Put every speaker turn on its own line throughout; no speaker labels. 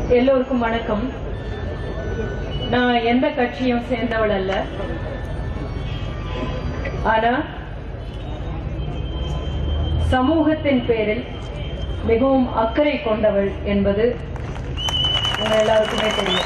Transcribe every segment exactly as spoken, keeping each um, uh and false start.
எல்லோருக்கும் வணக்கம். நான் எந்த கட்சியும் சேர்ந்தவள் அல்ல. ஆனா சமூகத்தின் பேரில் மிகவும் அக்கறை கொண்டவள் என்பது உங்க எல்லாருக்குமே தெரியும்.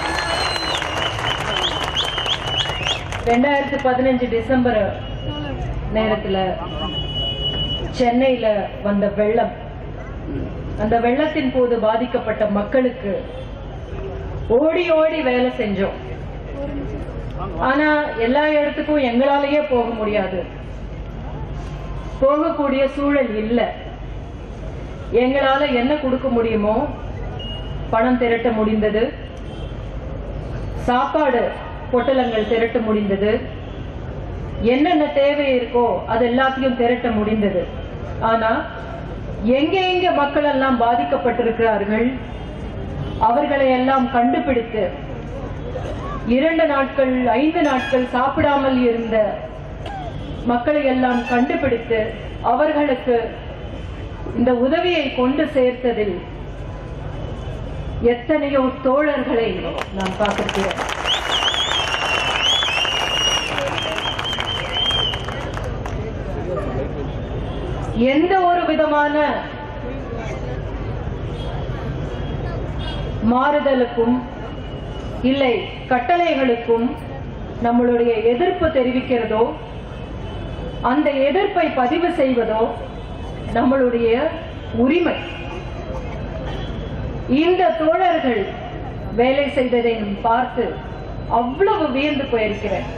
ரெண்டாயிரத்தி பதினஞ்சு டிசம்பர் நேரத்துல சென்னையில வந்த வெள்ளம், அந்த வெள்ளத்தின் போது பாதிக்கப்பட்ட மக்களுக்கு ஓடி ஓடி வேலை செஞ்சோம். ஆனா எல்லா இடத்துக்கும் எங்களாலேயே போக முடியாது, போகக்கூடிய சூழல் இல்லை. எங்களால என்ன கொடுக்க முடியுமோ பணம் திரட்ட முடிந்தது, சாப்பாடு பொட்டலங்கள் திரட்ட முடிந்தது, என்னென்ன தேவை இருக்கோ அது எல்லாத்தையும் திரட்ட முடிந்தது. ஆனா எங்க எங்க மக்கள் எல்லாம் பாதிக்கப்பட்டிருக்கிறார்கள் அவர்களை எல்லாம் கண்டுபிடித்து இரண்டு நாட்கள் ஐந்து நாட்கள் சாப்பிடாமல் இருந்த மக்களை எல்லாம் கண்டுபிடித்து அவர்களுக்கு இந்த உதவியை கொண்டு சேர்த்ததில் எத்தனையோ தோழர்களை நாம் பார்க்கிறோம். எந்த ஒரு விதமான மாறுதலுக்கும் இல்லை கட்டளைகளுக்கும் நம்மளுடைய எதிர்ப்பு தெரிவிக்கிறதோ அந்த எதிர்ப்பை பதிவு செய்வதோ நம்மளுடைய உரிமை. இந்த தோழர்கள் வேலை செய்ததை பார்த்து அவ்வளவு வியந்து போயிருக்கிறேன்.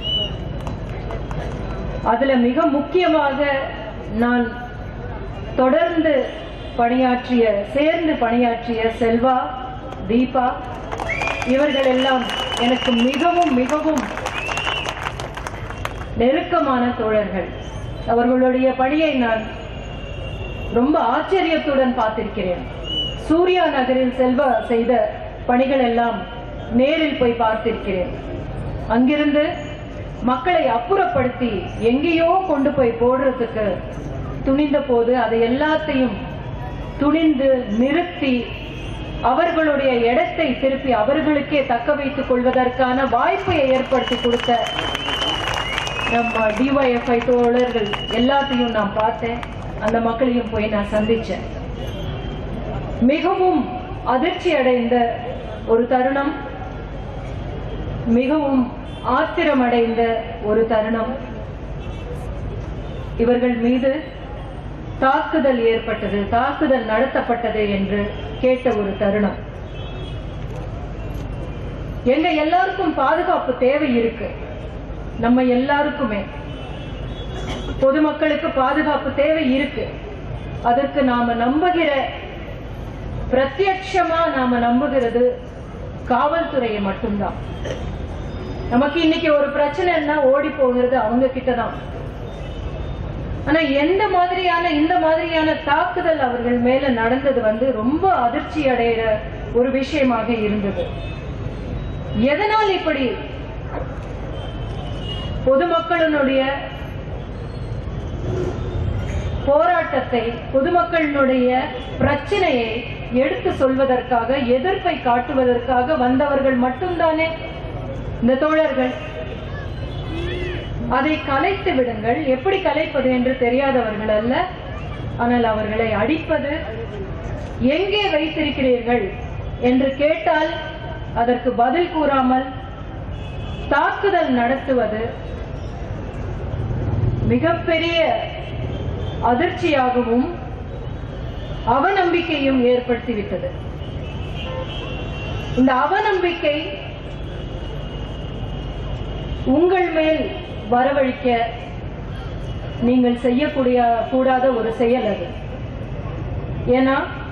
அதுல மிக முக்கியமாக நான் தொடர்ந்து பணியாற்றிய சேர்ந்து பணியாற்றிய செல்வா, தீபா இவர்கள் எல்லாம் எனக்கு மிகவும் மிகவும் நெருக்கமான தோழர்கள். அவர்களுடைய பணியை நான் ரொம்ப ஆச்சரியத்துடன் பார்த்திருக்கிறேன். சூர்யா நகரில் செல்வா செய்த பணிகள் எல்லாம் நேரில் போய் பார்த்திருக்கிறேன். அங்கிருந்து மக்களை அப்புறப்படுத்தி எங்கேயோ கொண்டு போய் போடுறதுக்கு துணிந்த போது அதை எல்லாத்தையும் துணிந்து நிறுத்தி அவர்களுடைய இடத்தை திருப்பி அவர்களுக்கே தக்க வைத்துக் கொள்வதற்கான வாய்ப்பை ஏற்படுத்தி கொடுத்த நம்ம டிஒய்எஃப்ஐ தோழர்கள் எல்லாத்தையும் நான் பார்த்தேன். அந்த மக்களையும் போய் நான் சந்திச்சேன். மிகவும் அதிர்ச்சி அடைந்த ஒரு தருணம், மிகவும் ஆத்திரமடைந்த ஒரு தருணம். இவர்கள் மீது தாக்குதல் ஏற்பட்டது, தாக்குதல் நடத்தப்பட்டது என்று கேட்ட ஒரு தருணம். எங்க எல்லாருக்கும் பாதுகாப்பு தேவை இருக்கு. நம்ம எல்லாருக்குமே பொதுமக்களுக்கு பாதுகாப்பு தேவை இருக்கு. அதற்கு நாம நம்புகிற, பிரத்யட்சமா நாம நம்புகிறது காவல்துறையை மட்டும்தான். நமக்கு இன்னைக்கு ஒரு பிரச்சனைன்னா ஓடி போகிறது அவங்க கிட்டதான். ஆனா எந்த மாதிரியான இந்த மாதிரியான தாக்குதல் அவர்கள் மேல நடந்தது வந்து ரொம்ப அதிர்ச்சி அடைகிற ஒரு விஷயமாக இருந்தது. எதனால் இப்படி பொதுமக்களுடைய போராட்டத்தை, பொதுமக்களுடைய பிரச்சனையை எடுத்து சொல்வதற்காக, எதிர்ப்பை காட்டுவதற்காக வந்தவர்கள் மட்டும்தானே இந்த தோழர்கள். அதை கலைத்து விடுங்கள். எப்படி கலைப்பது என்று தெரியாதவர்கள் அல்ல. ஆனால் அவர்களை அடிப்பது, எங்கே வைத்திருக்கிறீர்கள் என்று கேட்டால் அதற்கு பதில் கூறாமல் தாக்குதல் நடத்துவது மிகப்பெரிய அதிர்ச்சியாகவும் அவநம்பிக்கையும் ஏற்படுத்திவிட்டது. இந்த அவநம்பிக்கை உங்கள் மேல் வரவழைக்க நீங்கள் செய்யக்கூடிய கூடாத ஒரு செயல் அது. ஏன்னா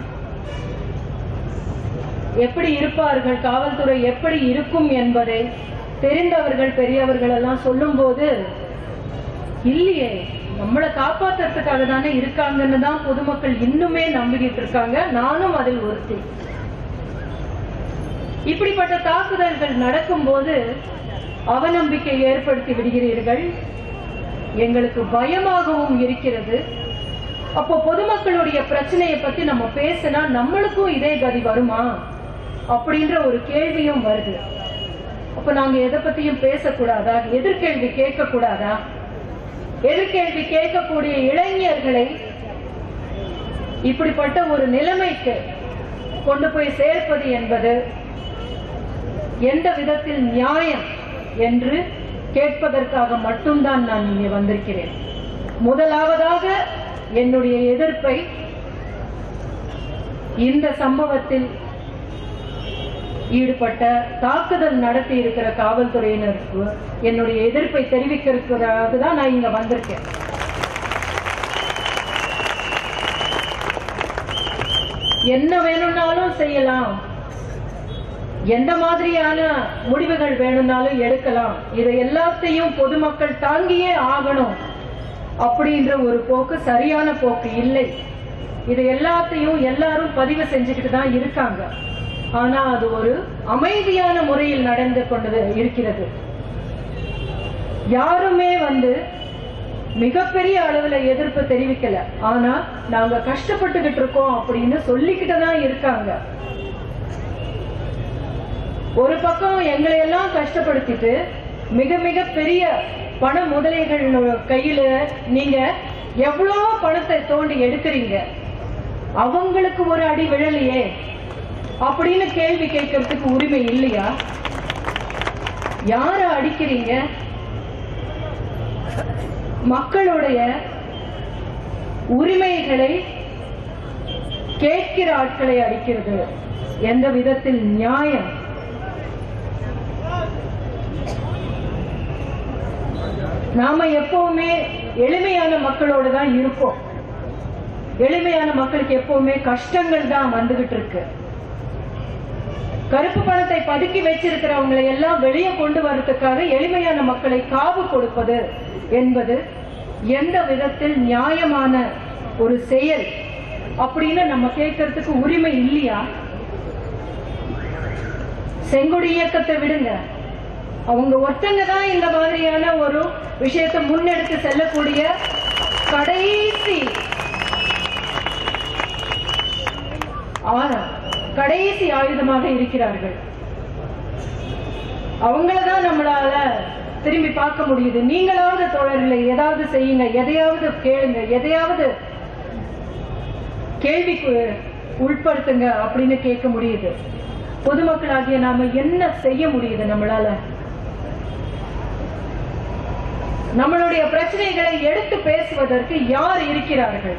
எப்படி இருப்பார்கள், காவல்துறை எப்படி இருக்கும் என்பதை தெரிந்தவர்கள் பெரியவர்கள் எல்லாம் சொல்லும் போது, இல்லையே நம்மளை காப்பாற்றுறதுக்காக தானே இருக்காங்கன்னு தான் பொதுமக்கள் இன்னுமே நம்பிக்கிட்டு இருக்காங்க. நானும் அதில் ஒருத்தி. இப்படிப்பட்ட தாக்குதல்கள் நடக்கும் போது அவநம்பிக்கை ஏற்படுத்தி விடுகிறீர்கள். எங்களுக்கு பயமாகவும் இருக்கிறது. அப்போ பொதுமக்களுடைய பிரச்சனையை பத்தி நம்ம பேசினா நம்மளுக்கும் இதே கதி வருமா அப்படின்ற ஒரு கேள்வியும் வருது. அப்ப நாங்க எதை பத்தியும் பேசக்கூடாதா? எதிர்கேள்வி கேட்க கூடாதா? எதிர்கேள்வி கேட்கக்கூடிய இளைஞர்களை இப்படிப்பட்ட ஒரு நிலைமைக்கு கொண்டு போய் சேர்ப்பது என்பது எந்த விதத்தில் நியாயம் என்று கேட்பதற்காக மட்டும்தான் நான் இங்கே வந்திருக்கிறேன். முதலாவதாக என்னுடைய எதிர்ப்பை இந்த சம்பவத்தில் ஈடுபட்ட தாக்குதல் நடத்தி இருக்கிற காவல்துறையினருக்கு என்னுடைய எதிர்ப்பை தெரிவிக்கிறதுக்காக தான் நான் இங்க வந்திருக்கேன். என்ன வேணும்னாலும் செய்யலாம், எந்த மாதிரியான முடிவுகள் வேணும்னாலும் எடுக்கலாம், இதை எல்லாத்தையும் பொதுமக்கள் தாங்கியே ஆகணும் அப்படின்ற ஒரு போக்கு சரியான போக்கு இல்லை. இது எல்லாத்தையும் எல்லாரும் பதிவு செஞ்சுக்கிட்டு தான் இருக்காங்க. ஆனா அது ஒரு அமைதியான முறையில் நடந்து கொண்டது இருக்கிறது. யாருமே வந்து மிகப்பெரிய அளவுல எதிர்ப்பு தெரிவிக்கல. ஆனா நாங்க கஷ்டப்பட்டுக்கிட்டு இருக்கோம் அப்படின்னு சொல்லிக்கிட்டு தான் இருக்காங்க. ஒரு பக்கம் எங்களை எல்லாம் கஷ்டப்படுத்திட்டு மிக மிக பெரிய பண முதலைகள் கையில நீங்க எவ்வளவு பணத்தை தோண்டி எடுக்கிறீங்க, அவங்களுக்கு ஒரு அடி விழலையே அப்படின்னு கேள்வி கேட்கறதுக்கு உரிமை இல்லையா? யார அடிக்கிறீங்க? மக்களுடைய உரிமைகளை கேட்கிற ஆட்களை அடிக்கிறது எந்த விதத்தில் நியாயம்? நாம எப்பவுமே எளிமையான மக்களோடு தான் இருப்போம். எளிமையான மக்களுக்கு எப்பவுமே கஷ்டங்கள் தான் வந்துகிட்டு இருக்கு. கருப்பு பணத்தை பதுக்கி வச்சிருக்கிறவங்களை எல்லாம் வெளியே கொண்டு வரதுக்காக எளிமையான மக்களை காவு கொடுப்பது என்பது எந்த விதத்தில் நியாயமான ஒரு செயல் அப்படின்னு நம்ம கேட்கறதுக்கு உரிமை இல்லையா? செங்கொடி இயக்கத்தை விடுங்க, அவங்க ஒருத்தங்க தான் இந்த மாதிரியான ஒரு விஷயத்தை முன்னெடுத்து செல்லக்கூடிய கடைசி கடைசி ஆயுதமாக இருக்கிறார்கள். அவங்களதான் நம்மளால திரும்பி பார்க்க முடியுது. நீங்களாவது தோழர்களை ஏதாவது செய்யுங்க, எதையாவது கேளுங்க, எதையாவது கேள்விக்கு உட்படுத்துங்க அப்படின்னு கேட்க முடியுது. பொதுமக்களாகிய நாம என்ன செய்ய முடியுது? நம்மளால நம்மளுடைய பிரச்சனைகளை எடுத்து பேசுவதற்கு யார் இருக்கிறார்கள்?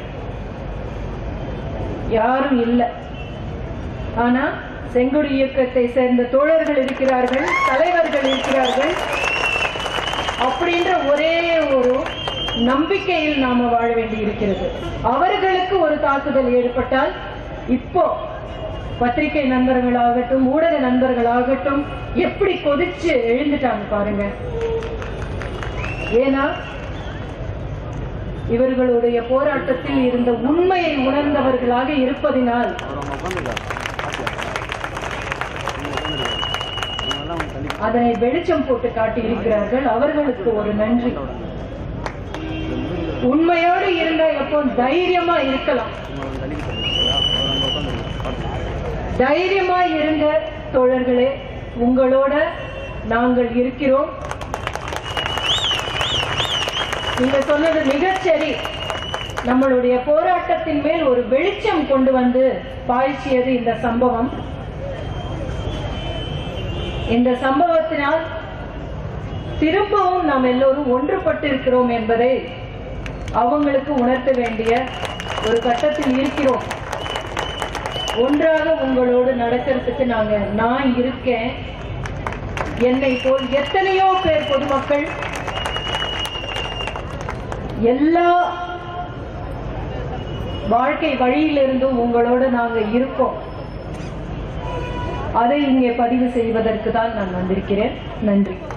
யாரும் இல்லை. ஆனா செங்கொடி இயக்கத்தை சேர்ந்த தோழர்கள் இருக்கிறார்கள், தலைவர்கள் இருக்கிறார்கள். அப்படின்ற ஒரே ஒரு நம்பிக்கையில் நாம வாழ வேண்டி இருக்கிறது. அவர்களுக்கு ஒரு தாக்குதல் ஏற்பட்டால் இப்போ பத்திரிகை நண்பர்களாகட்டும் ஊடக நண்பர்களாகட்டும் எப்படி கொதிச்சு எழுந்துட்டாங்க பாருங்க. ஏன்னா இவர்களுடைய போராட்டத்தில் இருந்த உண்மையை உணர்ந்தவர்களாக இருப்பதினால் அதனை வெளிச்சம் போட்டு காட்டி இருக்கிறார்கள். அவர்களுக்கு ஒரு நன்றி. உண்மையோடு இருந்தா எப்போ தைரியமா இருக்கலாம். தைரியமா இருந்த தோழர்களே, உங்களோட நாங்கள் இருக்கிறோம். நீங்க சொன்னது மிகச்சரி. நம்மளுடைய போராட்டத்தின் மேல் ஒரு வெளிச்சம் கொண்டு வந்து பாய்ச்சியது இந்த சம்பவம். இந்த சம்பவத்தினால் திரும்பவும் நாம் எல்லோரும் ஒன்றுபட்டு இருக்கிறோம் என்பதை அவங்களுக்கு உணர்த்த வேண்டிய ஒரு கட்டத்தில் இருக்கிறோம். ஒன்றாக உங்களோடு நடக்கிறதுக்கு நாங்க நான் இருக்கேன். என்னை போல் எத்தனையோ பேர் பொதுமக்கள் எல்லா வாழ்க்கை வழியிலிருந்தும் உங்களோடு நாங்க இருக்கோம். அதை இங்கே பதிவு செய்வதற்கு தான் நான் வந்திருக்கிறேன். நன்றி.